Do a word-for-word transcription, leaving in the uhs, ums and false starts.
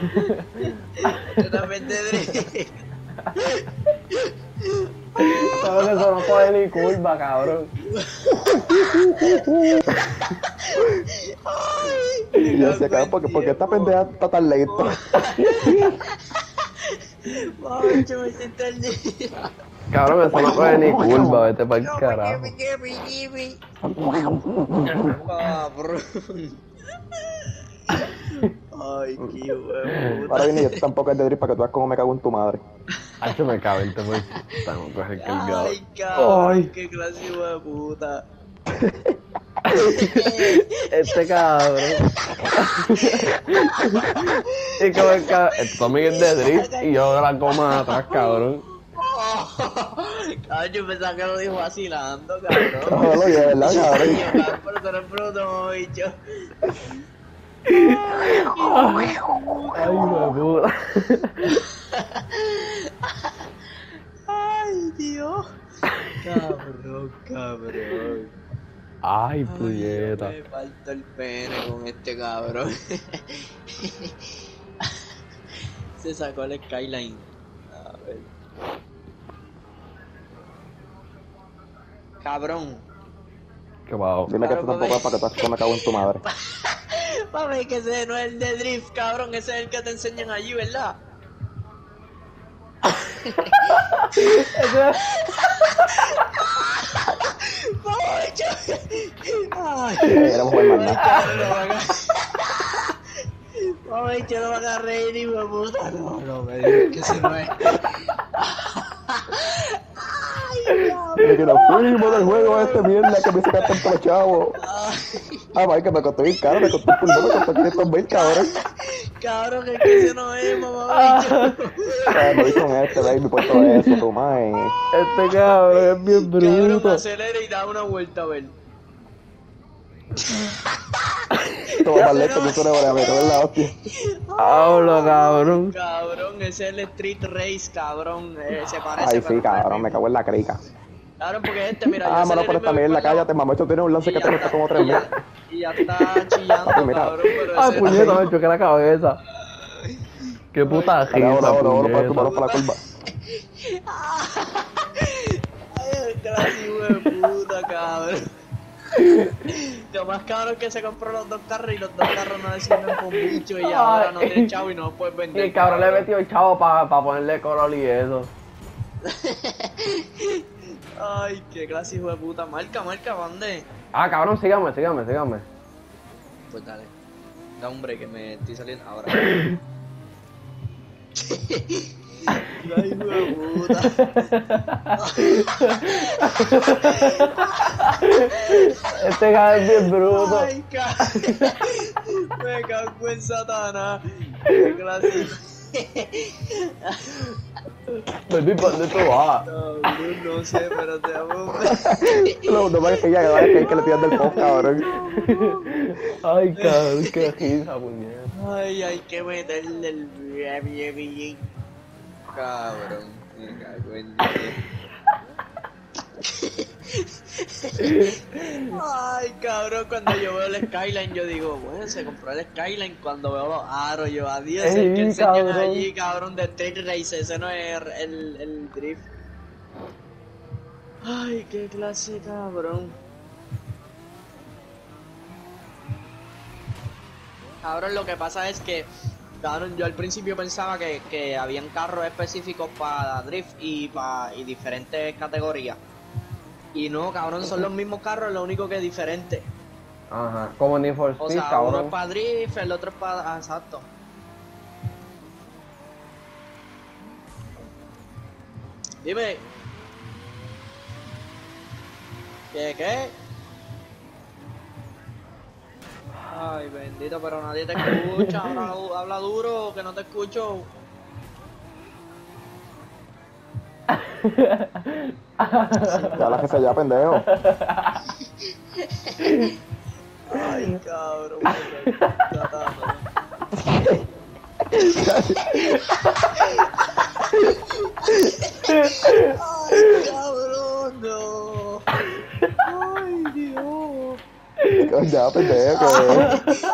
Yo también te diré. Sabes que eso no coge ni curva, cabrón. Ay, Y así acá, porque, porque esta pendeja está tan lento. Macho, me siento el día. Cabrón, eso no coge ni curva, vete pa'l carajo. Gimme, gimme, gimme. Cabrón. Ay, qué huevo. Ahora viene yo tampoco es de drift para que tú veas cómo me cago en tu madre. Hacho, me cago en te pues. Estamos coger cargado. Ay, cabrón, Ay. qué clase de puta. Este cabrón. Y como el cabrón. Esto también es de drift y yo la coma atrás, cabrón. Cabrón, yo pensaba que lo dijo vacilando, cabrón. No, lo de verdad, cabrón. Yo, cabrón, pero tú eres bruto, bicho. Ay, me puta. Ay, Dios. Cabrón, cabrón. Ay, Ay, puñeta. yo me falta el pene con este cabrón. Se sacó el skyline. A ver. Cabrón. Qué bajo. Dime que esto tampoco es para que tú veas cómo me cago en tu madre. Mami, que ese no es el de drift, cabrón. Ese es el que te enseñan allí, ¿verdad? Ay, Éramos buen maldad. mami, yo no me haga reír, hijo de puta. No, no, me digas que ese no es. Y que nos fuimos del juego este mierda que me sacaste tanto chavo. Ah, vaya que me costó bien caro, me costó un pulmón, me costó quinientos mil, cabrón. Cabrón, es que ese no es, mamá, bicho. Ah, no vi con este, baby, por todo eso, tu madre. Este cabrón es bien Cabrón, bruto. acelera y da una vuelta a ver. Esto va más lento que eso de me cago en la hostia. Hablo, cabrón. Cabrón, ese es el Street Race, cabrón. Eh, se parece. Ay, pero sí, no es el cabrón, me mismo. cago en la crica. Cabrón, porque este, mira, yo Ah, mano, acelero por y esta me voy mierda, para el lado. cállate, mamá, esto tiene un lance Y que ya te cuesta está, como tres y mil. ya- Y ya está chillando, Papi, mira. cabrón, pero Ay, ese... puñeta, me choqué la cabeza. Qué puta Dale, risa, ahora, ahora, ahora, para tu mano puñeta. para la curva. Ay, el clase de puta, cabrón. Lo más cabrón es que se compró los dos carros y los dos carros no le sirven por un bicho y ahora no tiene chavo y no los puedes Y vender. el cabrón le metió el chavo para pa ponerle color y eso. Ay, qué clase hijo de puta. Marca, marca, ¿dónde? Ah, cabrón, sígame, sígame, sígame. Pues dale. Da un break que me estoy saliendo ahora. Ay, hijo de puta. Este cabrón es bien bruto. Ay, cabrón. Me cago en Satanás. Qué clase. Baby, ¿por dónde tú vas? Cabrón, no sé, pero te amo. No, no me que ya, que vaya que hay que le tiran del post, cabrón. Ay, cabrón, qué risa, puñeta. Ay, hay que meterle el bien, bien, bien. Cabrón, me cago en Dios. Ay, cabrón, cuando yo veo el Skyline, yo digo, bueno, se compró el Skyline. Cuando veo los aros, yo, adiós, el que Ey, enseñan cabrón. allí, cabrón, de Street Race, ese no es el, el drift. Ay, qué clase, cabrón. Cabrón, lo que pasa es que, cabrón, yo al principio pensaba que, que habían carros específicos para drift y para y diferentes categorías. Y no, cabrón, son los mismos carros, lo único que es diferente. Ajá, como Need for O Speed, sea, uno cabrón. es para drift, el otro es para... Ah, exacto. Dime. ¿Qué, qué? Ay, bendito, pero nadie te escucha. Habla, habla duro, que no te escucho. Ya la que se ya, pendejo. Ay, cabrón. me cago en Satanás. Ay, cabrón, no. Ay, Dios. Ya, pendejo, que...